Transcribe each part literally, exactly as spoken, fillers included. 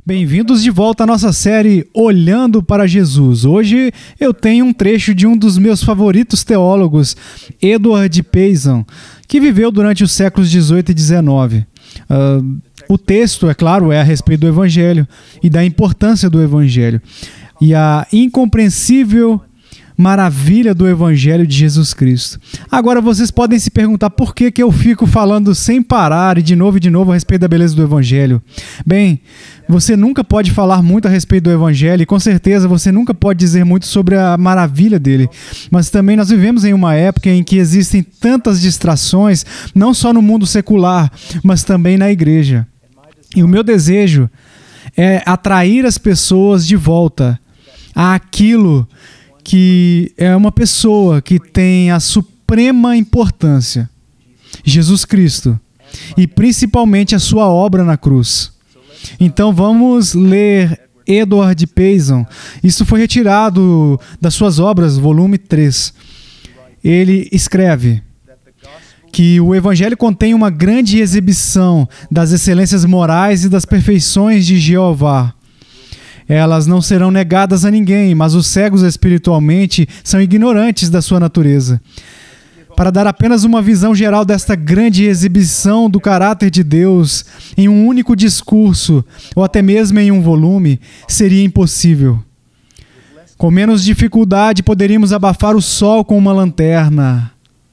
Bem-vindos de volta à nossa série Olhando para Jesus. Hoje eu tenho um trecho de um dos meus favoritos teólogos, Edward Payson, que viveu durante os séculos dezoito e dezenove. Uh, o texto, é claro, é a respeito do Evangelho e da importância do Evangelho e a incompreensível maravilha do Evangelho de Jesus Cristo. Agora vocês podem se perguntar por que que eu fico falando sem parar e de novo e de novo a respeito da beleza do Evangelho. Bem, você nunca pode falar muito a respeito do Evangelho e com certeza você nunca pode dizer muito sobre a maravilha dele. Mas também nós vivemos em uma época em que existem tantas distrações, não só no mundo secular, mas também na igreja. E o meu desejo é atrair as pessoas de volta àquilo que é uma pessoa que tem a suprema importância, Jesus Cristo, e principalmente a sua obra na cruz. Então vamos ler Edward Payson. Isso foi retirado das suas obras, volume três. Ele escreve que o Evangelho contém uma grande exibição das excelências morais e das perfeições de Jeová. Elas não serão negadas a ninguém, mas os cegos espiritualmente são ignorantes da sua natureza. Para dar apenas uma visão geral desta grande exibição do caráter de Deus em um único discurso, ou até mesmo em um volume, seria impossível. Com menos dificuldade, poderíamos abafar o sol com uma lanterna.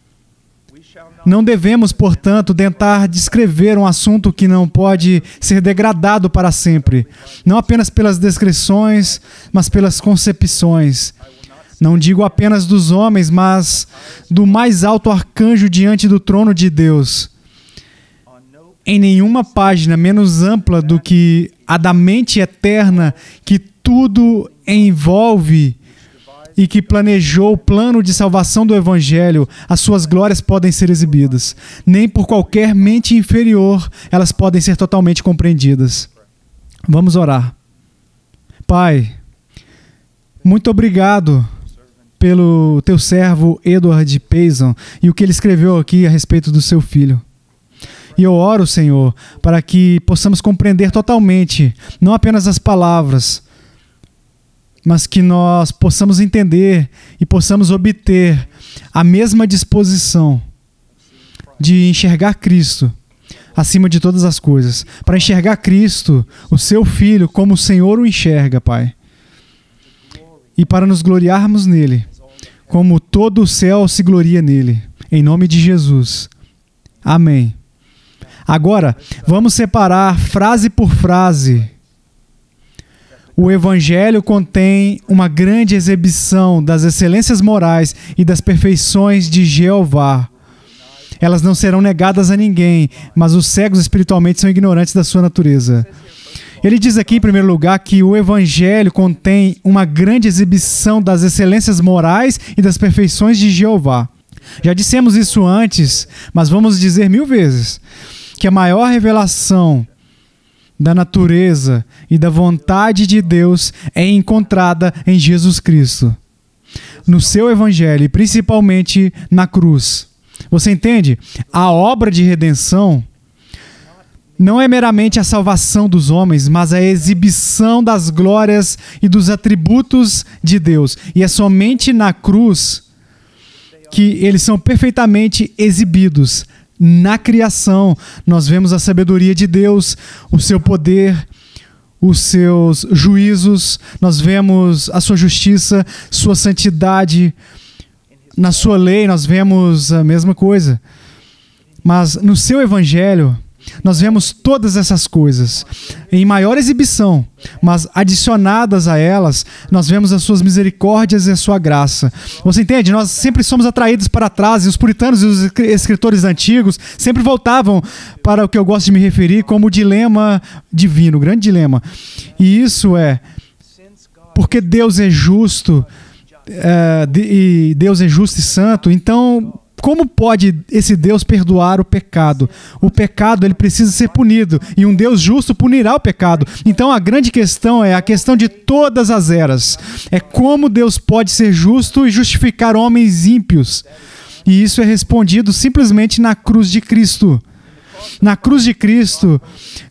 Não devemos, portanto, tentar descrever um assunto que não pode ser degradado para sempre, não apenas pelas descrições, mas pelas concepções. Não digo apenas dos homens, mas do mais alto arcanjo diante do trono de Deus. Em nenhuma página menos ampla do que a da mente eterna que tudo envolve e que planejou o plano de salvação do Evangelho, as suas glórias podem ser exibidas. Nem por qualquer mente inferior elas podem ser totalmente compreendidas. Vamos orar. Pai, muito obrigado pelo teu servo Edward Payson e o que ele escreveu aqui a respeito do seu filho. E eu oro, Senhor, para que possamos compreender totalmente, não apenas as palavras, mas que nós possamos entender e possamos obter a mesma disposição de enxergar Cristo acima de todas as coisas. Para enxergar Cristo, o seu Filho, como o Senhor o enxerga, Pai. E para nos gloriarmos nele, como todo o céu se gloria nele. Em nome de Jesus. Amém. Agora, vamos separar frase por frase. O Evangelho contém uma grande exibição das excelências morais e das perfeições de Jeová. Elas não serão negadas a ninguém, mas os cegos espiritualmente são ignorantes da sua natureza. Ele diz aqui, em primeiro lugar, que o Evangelho contém uma grande exibição das excelências morais e das perfeições de Jeová. Já dissemos isso antes, mas vamos dizer mil vezes, que a maior revelação da natureza e da vontade de Deus é encontrada em Jesus Cristo, no seu Evangelho e principalmente na cruz. Você entende? A obra de redenção não é meramente a salvação dos homens, mas a exibição das glórias e dos atributos de Deus. E é somente na cruz que eles são perfeitamente exibidos. Na criação, nós vemos a sabedoria de Deus, o seu poder, os seus juízos, nós vemos a sua justiça, sua santidade. Na sua lei, nós vemos a mesma coisa. Mas no seu Evangelho, nós vemos todas essas coisas em maior exibição, mas adicionadas a elas, nós vemos as suas misericórdias e a sua graça. Você entende? Nós sempre somos atraídos para trás, e os puritanos e os escritores antigos sempre voltavam para o que eu gosto de me referir como o dilema divino, o grande dilema. E isso é porque Deus é justo, é, e Deus é justo e santo, então como pode esse Deus perdoar o pecado? O pecado ele precisa ser punido e um Deus justo punirá o pecado. Então a grande questão é a questão de todas as eras. É como Deus pode ser justo e justificar homens ímpios. E isso é respondido simplesmente na cruz de Cristo. Na cruz de Cristo,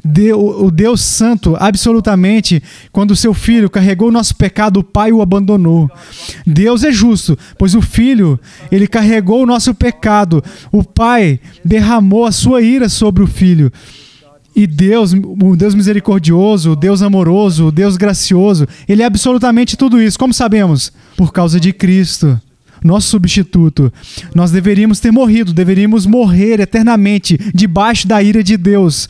o Deus Santo, absolutamente, quando o seu Filho carregou o nosso pecado, o Pai o abandonou. Deus é justo, pois o Filho, ele carregou o nosso pecado. O Pai derramou a sua ira sobre o Filho. E Deus, o Deus misericordioso, o Deus amoroso, o Deus gracioso, ele é absolutamente tudo isso. Como sabemos? Por causa de Cristo. Nosso substituto. Nós deveríamos ter morrido, deveríamos morrer eternamente debaixo da ira de Deus.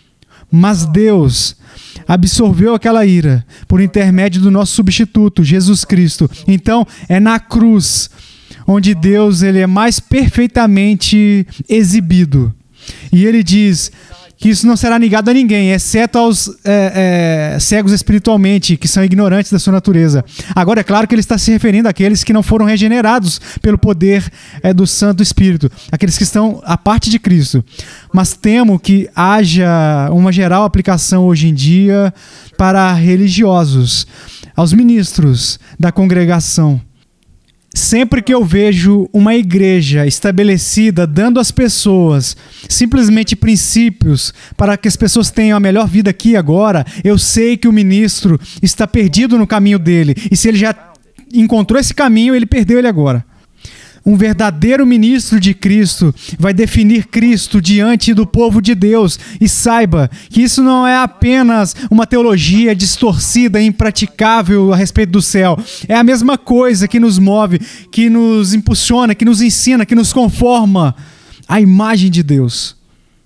Mas Deus absorveu aquela ira por intermédio do nosso substituto, Jesus Cristo. Então, é na cruz onde Deus ele é mais perfeitamente exibido. E ele diz que isso não será negado a ninguém, exceto aos é, é, cegos espiritualmente, que são ignorantes da sua natureza. Agora, é claro que ele está se referindo àqueles que não foram regenerados pelo poder é, do Santo Espírito, aqueles que estão à parte de Cristo. Mas temo que haja uma geral aplicação hoje em dia para religiosos, aos ministros da congregação. Sempre que eu vejo uma igreja estabelecida dando às pessoas simplesmente princípios para que as pessoas tenham a melhor vida aqui e agora, eu sei que o ministro está perdido no caminho dele. E se ele já encontrou esse caminho, ele perdeu ele agora. Um verdadeiro ministro de Cristo vai definir Cristo diante do povo de Deus. E saiba que isso não é apenas uma teologia distorcida e impraticável a respeito do céu. É a mesma coisa que nos move, que nos impulsiona, que nos ensina, que nos conforma à imagem de Deus.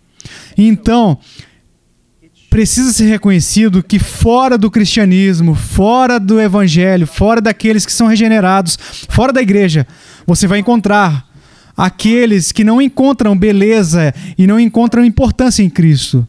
Então, precisa ser reconhecido que fora do cristianismo, fora do evangelho, fora daqueles que são regenerados, fora da igreja, você vai encontrar aqueles que não encontram beleza e não encontram importância em Cristo.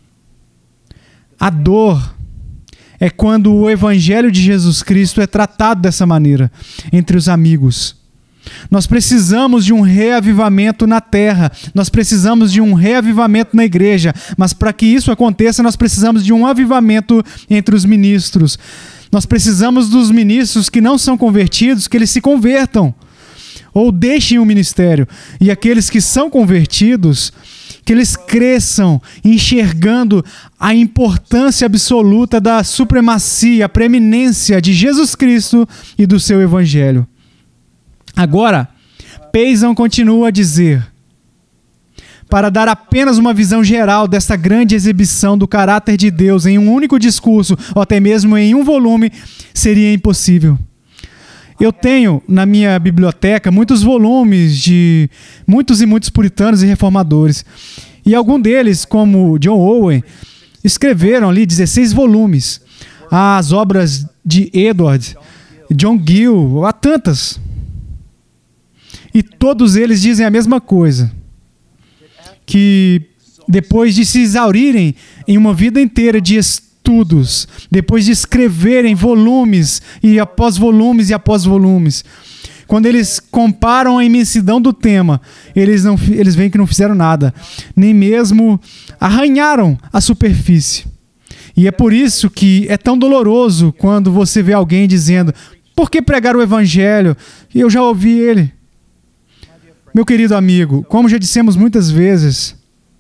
A dor é quando o evangelho de Jesus Cristo é tratado dessa maneira entre os amigos. Nós precisamos de um reavivamento na terra, nós precisamos de um reavivamento na igreja, mas para que isso aconteça, nós precisamos de um avivamento entre os ministros. Nós precisamos dos ministros que não são convertidos, que eles se convertam, ou deixem o ministério. E aqueles que são convertidos, que eles cresçam enxergando a importância absoluta da supremacia, a preeminência de Jesus Cristo e do seu evangelho. Agora, Payson continua a dizer, para dar apenas uma visão geral desta grande exibição do caráter de Deus em um único discurso, ou até mesmo em um volume, seria impossível. Eu tenho na minha biblioteca muitos volumes de muitos e muitos puritanos e reformadores. E algum deles, como John Owen, escreveram ali dezesseis volumes. As obras de Edward, John Gill, há tantas. E todos eles dizem a mesma coisa. Que depois de se exaurirem em uma vida inteira de estudos, depois de escreverem volumes e após volumes e após volumes, quando eles comparam a imensidão do tema, eles, não, eles veem que não fizeram nada, nem mesmo arranharam a superfície. E é por isso que é tão doloroso quando você vê alguém dizendo, por que pregar o evangelho? E eu já ouvi ele. Meu querido amigo, como já dissemos muitas vezes,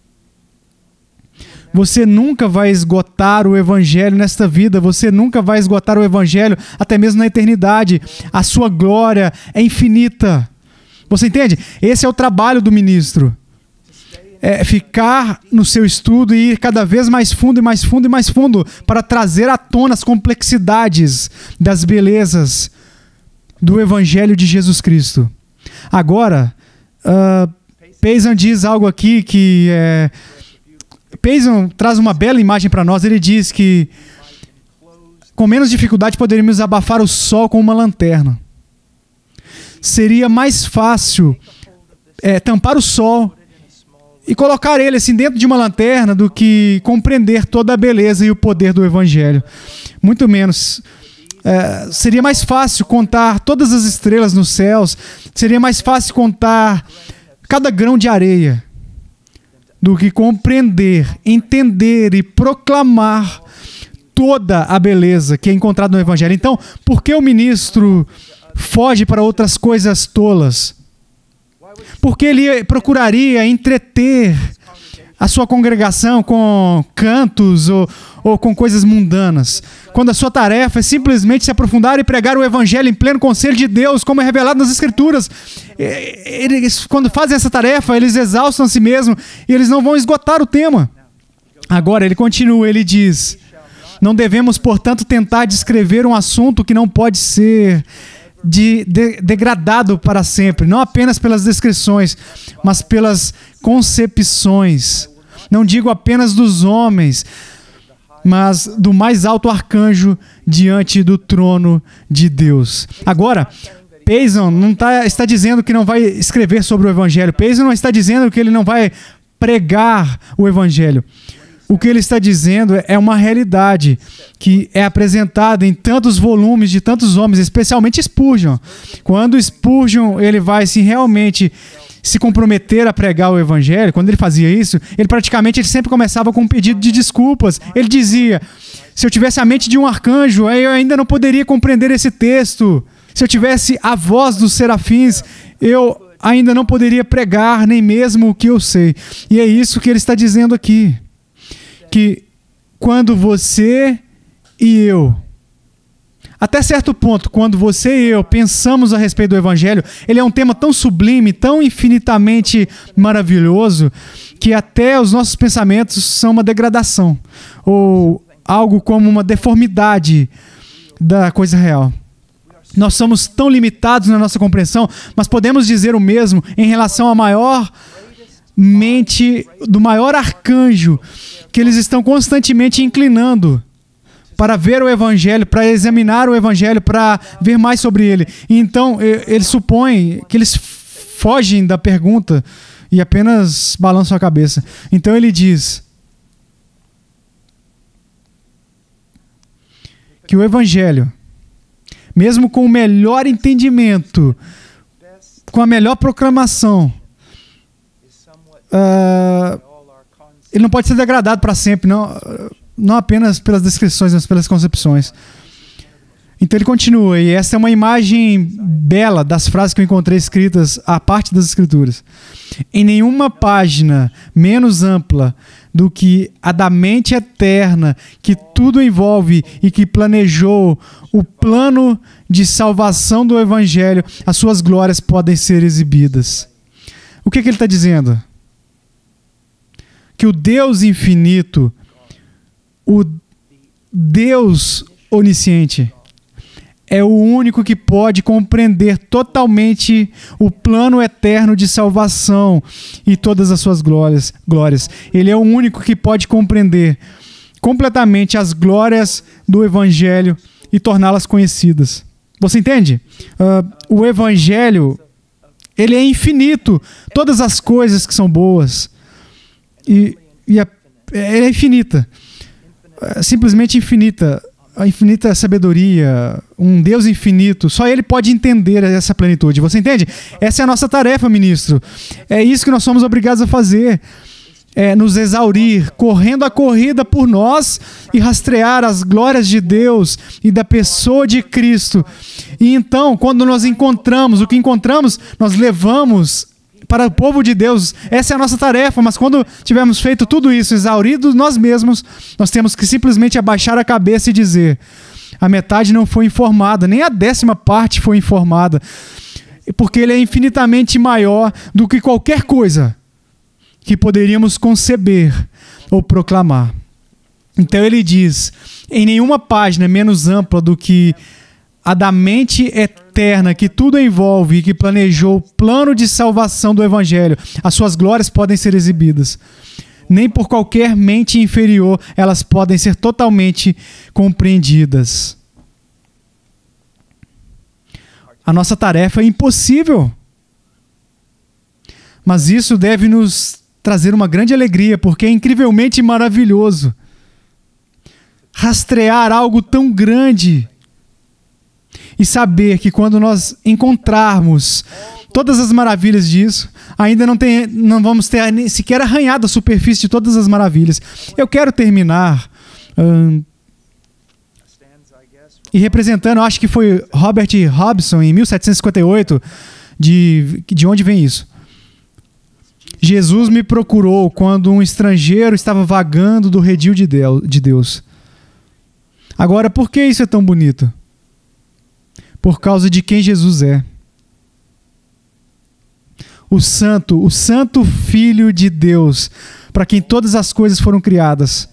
você nunca vai esgotar o evangelho nesta vida, você nunca vai esgotar o evangelho até mesmo na eternidade. A sua glória é infinita. Você entende? Esse é o trabalho do ministro. É ficar no seu estudo e ir cada vez mais fundo e mais fundo e mais fundo para trazer à tona as complexidades das belezas do evangelho de Jesus Cristo. Agora, uh, Payson diz algo aqui que é... Payson traz uma bela imagem para nós. Ele diz que com menos dificuldade poderíamos abafar o sol com uma lanterna. Seria mais fácil é, tampar o sol e colocar ele assim dentro de uma lanterna do que compreender toda a beleza e o poder do evangelho. Muito menos. É, seria mais fácil contar todas as estrelas nos céus. Seria mais fácil contar cada grão de areia do que compreender, entender e proclamar toda a beleza que é encontrada no evangelho. Então, por que o ministro foge para outras coisas tolas? Porque ele procuraria entreter a sua congregação com cantos ou, ou com coisas mundanas. Quando a sua tarefa é simplesmente se aprofundar e pregar o evangelho em pleno conselho de Deus, como é revelado nas Escrituras. Eles, quando fazem essa tarefa, eles exaustam a si mesmos e eles não vão esgotar o tema. Agora, ele continua, ele diz: não devemos, portanto, tentar descrever um assunto que não pode ser de, de, degradado para sempre, não apenas pelas descrições, mas pelas concepções. Não digo apenas dos homens, mas do mais alto arcanjo diante do trono de Deus. Agora, Payson não tá, está dizendo que não vai escrever sobre o Evangelho. Payson não está dizendo que ele não vai pregar o Evangelho. O que ele está dizendo é uma realidade que é apresentada em tantos volumes de tantos homens, especialmente Spurgeon. Quando Spurgeon ele vai se realmente se comprometer a pregar o evangelho, quando ele fazia isso, ele praticamente ele sempre começava com um pedido de desculpas. Ele dizia: se eu tivesse a mente de um arcanjo, eu ainda não poderia compreender esse texto. Se eu tivesse a voz dos serafins, eu ainda não poderia pregar nem mesmo o que eu sei. E é isso que ele está dizendo aqui. Que quando você e eu, até certo ponto, quando você e eu pensamos a respeito do Evangelho, ele é um tema tão sublime, tão infinitamente maravilhoso, que até os nossos pensamentos são uma degradação, ou algo como uma deformidade da coisa real. Nós somos tão limitados na nossa compreensão, mas podemos dizer o mesmo em relação à maior mente do maior arcanjo, que eles estão constantemente inclinando para ver o Evangelho, para examinar o Evangelho, para ver mais sobre ele. E então, eles supõem que eles fogem da pergunta e apenas balançam a cabeça. Então ele diz que o Evangelho, mesmo com o melhor entendimento, com a melhor proclamação, uh, ele não pode ser degradado para sempre, não, não apenas pelas descrições, mas pelas concepções. Então ele continua, e essa é uma imagem bela das frases que eu encontrei escritas à parte das Escrituras. Em nenhuma página menos ampla do que a da mente eterna, que tudo envolve e que planejou o plano de salvação do Evangelho, as suas glórias podem ser exibidas. O que, que ele está dizendo? Que o Deus infinito, o Deus onisciente, é o único que pode compreender totalmente o plano eterno de salvação e todas as suas glórias. glórias. Ele é o único que pode compreender completamente as glórias do Evangelho e torná-las conhecidas. Você entende? Uh, o Evangelho, ele é infinito. Todas as coisas que são boas, e, e é, é infinita. É simplesmente infinita. A infinita sabedoria, um Deus infinito, só Ele pode entender essa plenitude. Você entende? Essa é a nossa tarefa, ministro. É isso que nós somos obrigados a fazer. É nos exaurir, correndo a corrida por nós e rastrear as glórias de Deus e da pessoa de Cristo. E então, quando nós encontramos o que encontramos, nós levamos para o povo de Deus. Essa é a nossa tarefa, mas quando tivermos feito tudo isso, exauridos nós mesmos, nós temos que simplesmente abaixar a cabeça e dizer: a metade não foi informada, nem a décima parte foi informada, porque Ele é infinitamente maior do que qualquer coisa que poderíamos conceber ou proclamar. Então ele diz: em nenhuma página menos ampla do que a da mente eterna, que tudo envolve e que planejou o plano de salvação do Evangelho, as suas glórias podem ser exibidas. Nem por qualquer mente inferior elas podem ser totalmente compreendidas. A nossa tarefa é impossível. Mas isso deve nos trazer uma grande alegria, porque é incrivelmente maravilhoso rastrear algo tão grande e saber que quando nós encontrarmos todas as maravilhas disso, ainda não, tem, não vamos ter nem sequer arranhado a superfície de todas as maravilhas. Eu quero terminar hum, e representando, acho que foi Robert Robson, em mil setecentos e cinquenta e oito, de, de onde vem isso? Jesus me procurou quando um estrangeiro estava vagando do redil de Deus. Agora, por que isso é tão bonito? Por causa de quem Jesus é. O Santo, o Santo Filho de Deus, para quem todas as coisas foram criadas.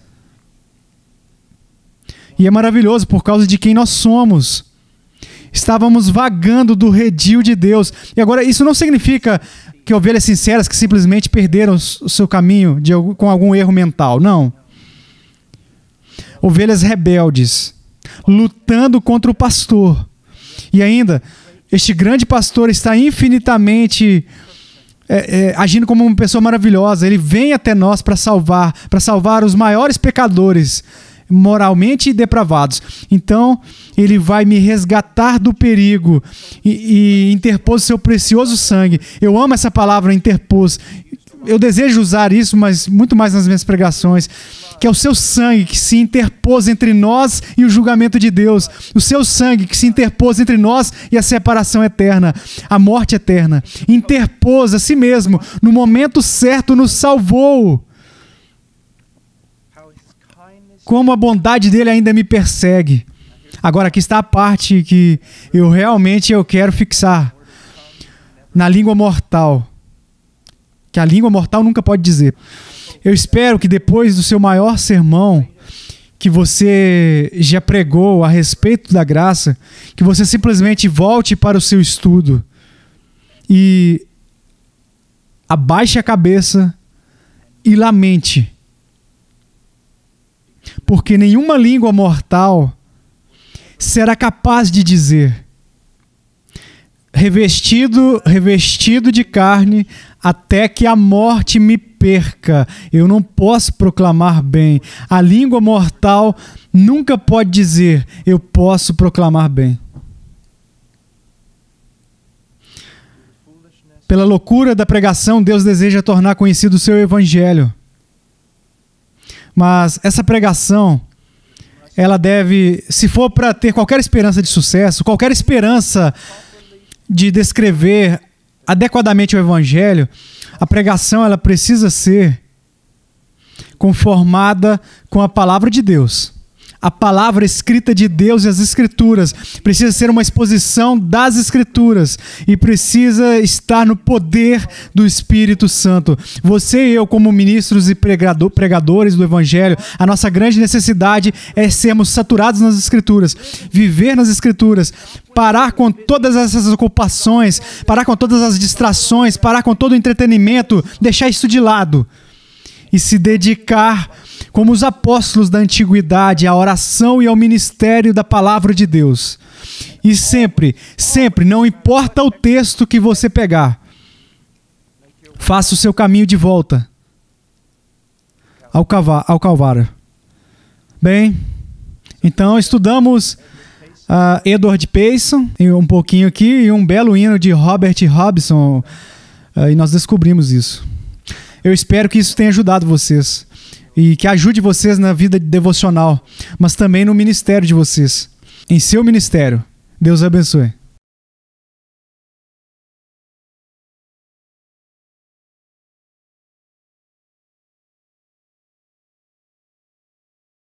E é maravilhoso por causa de quem nós somos. Estávamos vagando do redil de Deus. E agora, isso não significa que ovelhas sinceras que simplesmente perderam o seu caminho de, com algum erro mental. Não. Ovelhas rebeldes, lutando contra o pastor. E ainda, este grande pastor está infinitamente é, é, agindo como uma pessoa maravilhosa. Ele vem até nós para salvar, para salvar os maiores pecadores, moralmente depravados. Então, ele vai me resgatar do perigo e, e interpôs o seu precioso sangue. Eu amo essa palavra, interpôs. Eu desejo usar isso, mas muito mais nas minhas pregações, que é o seu sangue que se interpôs entre nós e o julgamento de Deus. O seu sangue que se interpôs entre nós e a separação eterna, a morte eterna. Interpôs a si mesmo, no momento certo nos salvou. Como a bondade dele ainda me persegue. Agora aqui está a parte que eu realmente eu quero fixar. Na língua mortal. Que a língua mortal nunca pode dizer. Eu espero que depois do seu maior sermão, que você já pregou a respeito da graça, que você simplesmente volte para o seu estudo e abaixe a cabeça e lamente. Porque nenhuma língua mortal será capaz de dizer: revestido, revestido de carne, até que a morte me perca. Eu não posso proclamar bem. A língua mortal nunca pode dizer: eu posso proclamar bem. Pela loucura da pregação, Deus deseja tornar conhecido o seu evangelho. Mas essa pregação, ela deve, se for para ter qualquer esperança de sucesso, qualquer esperança de descrever adequadamente o evangelho, a pregação ela precisa ser conformada com a palavra de Deus. A palavra escrita de Deus e as escrituras precisa ser uma exposição das escrituras e precisa estar no poder do Espírito Santo. Você e eu, como ministros e pregadores do evangelho, a nossa grande necessidade é sermos saturados nas escrituras, viver nas escrituras, parar com todas essas ocupações, parar com todas as distrações, parar com todo o entretenimento, deixar isso de lado e se dedicar, como os apóstolos da antiguidade, à oração e ao ministério da palavra de Deus. E sempre, sempre, não importa o texto que você pegar, faça o seu caminho de volta ao, cava- ao Calvário. Bem, então estudamos uh, Edward Payson, um pouquinho aqui, e um belo hino de Robert Robson, uh, e nós descobrimos isso. Eu espero que isso tenha ajudado vocês e que ajude vocês na vida devocional, mas também no ministério de vocês, em seu ministério. Deus abençoe.